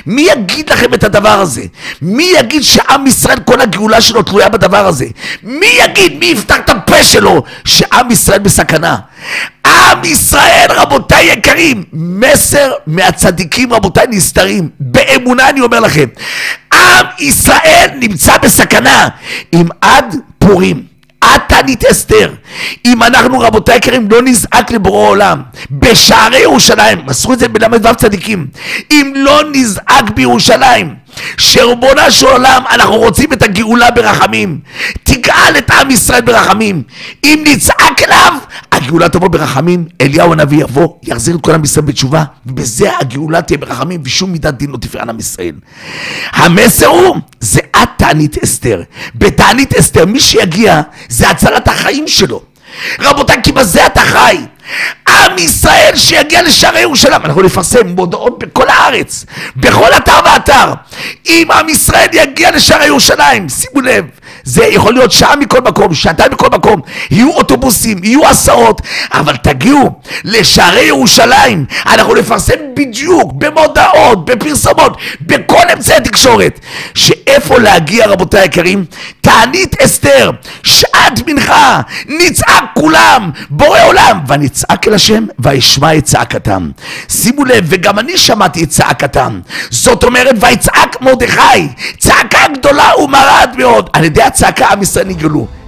מי יגיד לכם את הדבר הזה? מי יגיד שעם ישראל כל הגאולה שלו תלויה בדבר הזה? מי יגיד, מי יפתח את הפה שלו שעם ישראל בסכנה? עם ישראל, רבותיי יקרים, מסר מהצדיקים רבותיי נסתרים, באמונה אני אומר לכם, עם ישראל נמצא בסכנה. אם עד פורים, עד תענית אסתר, אם אנחנו רבותיי יקרים לא נזעק לבורא עולם בשערי ירושלים, מסרו את זה בל"ו צדיקים, אם לא נזעק בירושלים שרבונה של עולם אנחנו רוצים את הגאולה ברחמים, תגאל את עם ישראל ברחמים, אם נצעק אליו הגאולה תבוא ברחמים, אליהו הנביא יבוא יחזיר את כל עם ישראל בתשובה, ובזה הגאולה תהיה ברחמים ושום מידת דין לא תפרע עם ישראל. המסר הוא, זה עד תענית אסתר. בתענית אסתר מי שיגיע זה הצלת החיים שלו רבותיי, כי בזה אתה חי. עם ישראל שיגיע לשערי ירושלים, אנחנו נפרסם מודעות בכל הארץ, בכל אתר ואתר, אם עם ישראל יגיע לשערי ירושלים, שימו לב, זה יכול להיות שעה מכל מקום, שעתיים מכל מקום, יהיו אוטובוסים, יהיו הסעות, אבל תגיעו לשערי ירושלים, אנחנו נפרסם בדיוק במודעות, בפרסומות, בכל אמצעי התקשורת, שאיפה להגיע רבותיי היקרים, תענית אסתר, שעת מנחה, נצעק כולם, בורא עולם, ונצעק אל השם וישמע את צעקתם. שימו לב, וגם אני שמעתי את צעקתם, זאת אומרת ויצעק מרדכי, צעקה גדולה ומרת מאוד, על ידי הצעקה עם ישראל נגאלו.